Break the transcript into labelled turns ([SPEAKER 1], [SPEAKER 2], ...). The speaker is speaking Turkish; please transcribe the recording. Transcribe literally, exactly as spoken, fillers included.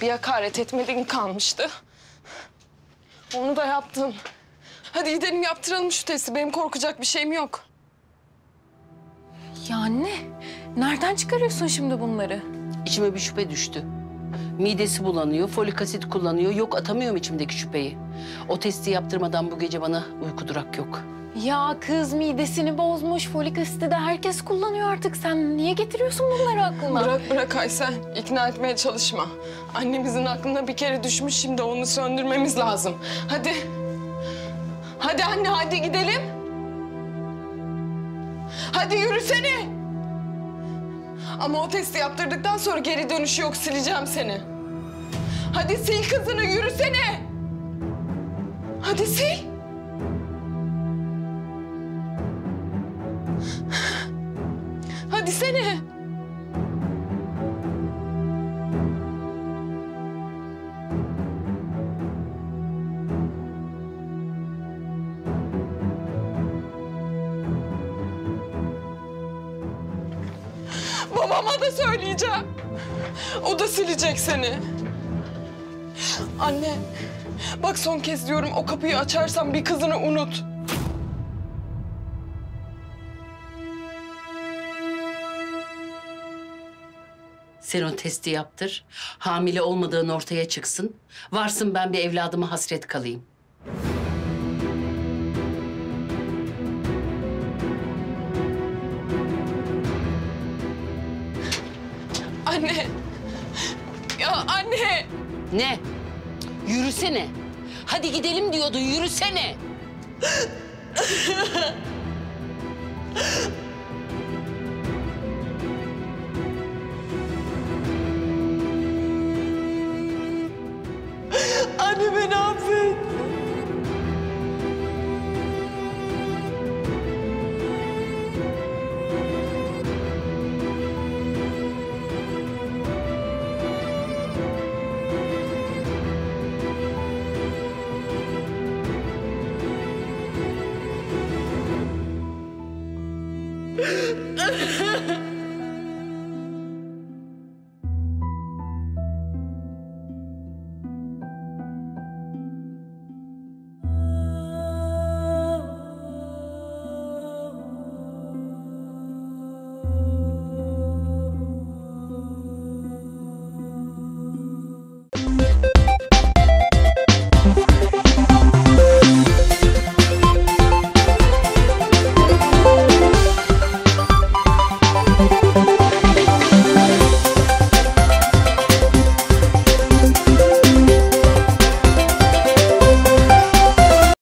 [SPEAKER 1] Bir hakaret etmediğin kalmıştı. Onu da yaptın. Hadi gidelim yaptıralım şu testi. Benim korkacak bir şeyim yok.
[SPEAKER 2] Ya anne, nereden çıkarıyorsun şimdi bunları?
[SPEAKER 3] İçime bir şüphe düştü. Midesi bulanıyor, folik asit kullanıyor. Yok, atamıyorum içimdeki şüpheyi. O testi yaptırmadan bu gece bana uyku durak yok.
[SPEAKER 2] Ya kız midesini bozmuş, folik asiti de herkes kullanıyor artık. Sen niye getiriyorsun bunları aklına?
[SPEAKER 1] Bırak bırak Aysel. İkna etmeye çalışma. Annemizin aklına bir kere düşmüş, şimdi onu söndürmemiz lazım. Hadi. Hadi anne, hadi gidelim. Hadi yürüsene. Ama o testi yaptırdıktan sonra geri dönüşü yok, sileceğim seni. Hadi sil kızını, yürüsene. Hadi sil. Hadi sene. Babama da söyleyeceğim. O da silecek seni. Anne, bak son kez diyorum, o kapıyı açarsan bir kızını unut.
[SPEAKER 3] Sen o testi yaptır, hamile olmadığın ortaya çıksın. Varsın ben bir evladıma hasret kalayım.
[SPEAKER 1] Anne. Ya anne.
[SPEAKER 3] Ne? Yürüsene. Hadi gidelim diyordun, yürüsene.